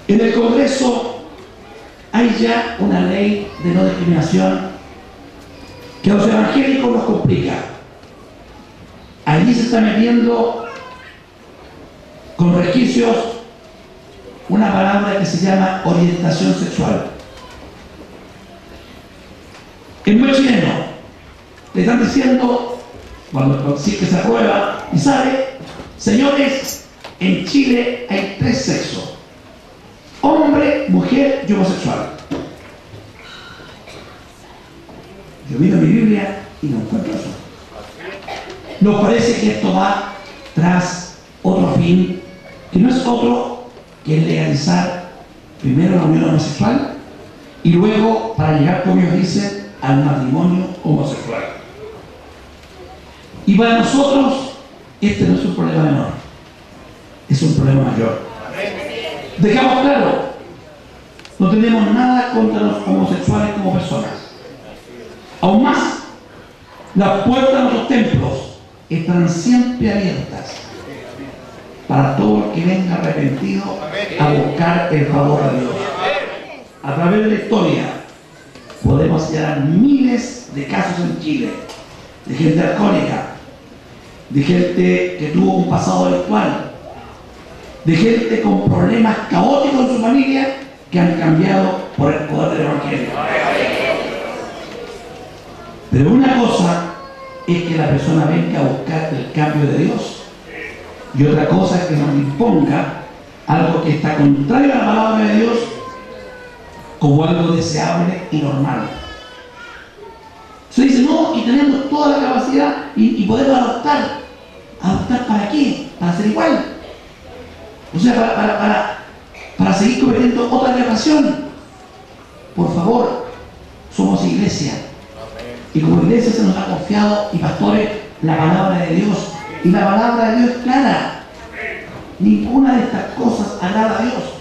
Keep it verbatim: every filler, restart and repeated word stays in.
En el Congreso hay ya una ley de no discriminación que a los evangélicos nos complica. Allí se está metiendo con resquicios una palabra que se llama orientación sexual. En buen chileno le están diciendo, cuando sí que se aprueba y sale, señores, en Chile hay tres sexos: hombre, mujer y homosexual. Yo miro mi Biblia y no encuentro eso. Nos parece que esto va tras otro fin, que no es otro que legalizar primero la unión homosexual y luego, para llegar, como ellos dicen, al matrimonio homosexual. Y para nosotros este no es un problema menor, es un problema mayor. Dejamos claro, no tenemos nada contra los homosexuales como personas. Aún más, las puertas de nuestros templos están siempre abiertas para todo el que venga arrepentido a buscar el favor de Dios. A través de la historia podemos hallar miles de casos en Chile, de gente alcohólica, de gente que tuvo un pasado delictual, de gente con problemas caóticos en su familia que han cambiado por el poder del Evangelio. Pero una cosa es que la persona venga a buscar el cambio de Dios, y otra cosa es que nos imponga algo que está contrario a la palabra de Dios como algo deseable y normal. Se dice, no, y tenemos toda la capacidad y, y podemos adoptar. ¿Adoptar para qué? Para ser igual. O sea, para, para, para, para seguir cometiendo otra violación. Por favor, somos iglesia. Y como iglesia se nos ha confiado, y pastores, la palabra de Dios. Y la palabra de Dios es clara. Ninguna de estas cosas agrada a Dios.